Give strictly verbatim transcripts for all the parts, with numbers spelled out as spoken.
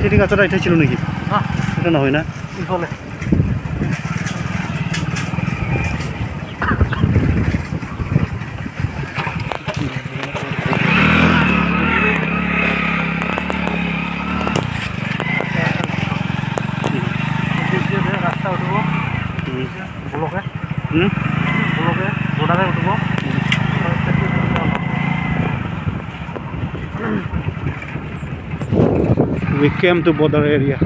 চিঠি গাছটা এটাই ছিল নাকি? না এটা না হয় না ইফালে রাস্তা উঠব ব্লকে ব্লকে গোডারে উঠব We came to border area.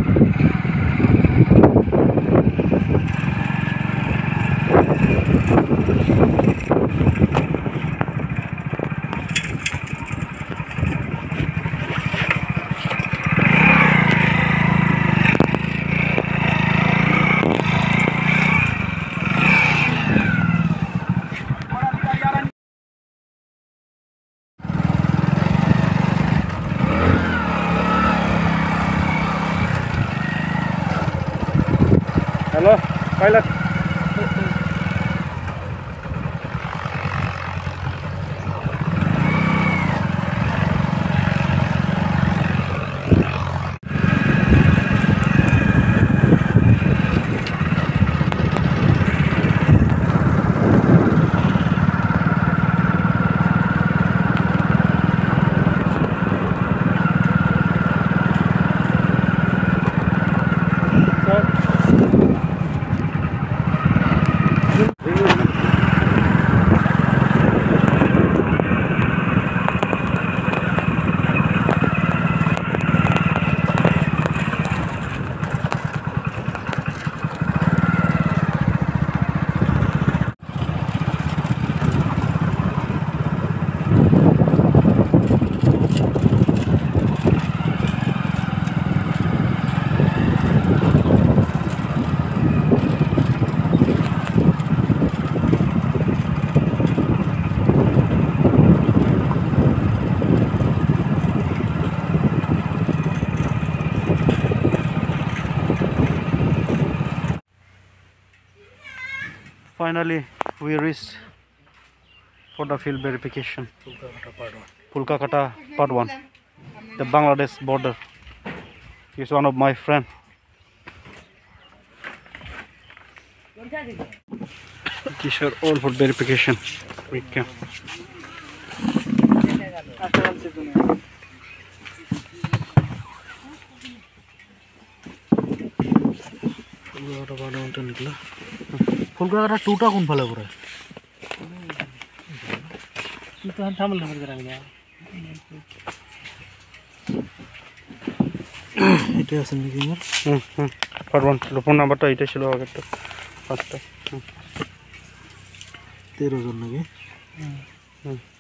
Hello, pilot. Finally, we reached for the field verification. Pulkakata part one, the Bangladesh border. He's one of my friend. These are all for verification. We can. ফুলকাটা টুটা কোন ফালে পড়ে এটা আছে নাকি আমার হুম হুম পার্ট ওয়ান ফোন নাম্বারটা এটা ছিল আগেরটা ফার্স্টটা তেরো জন নাকি হুম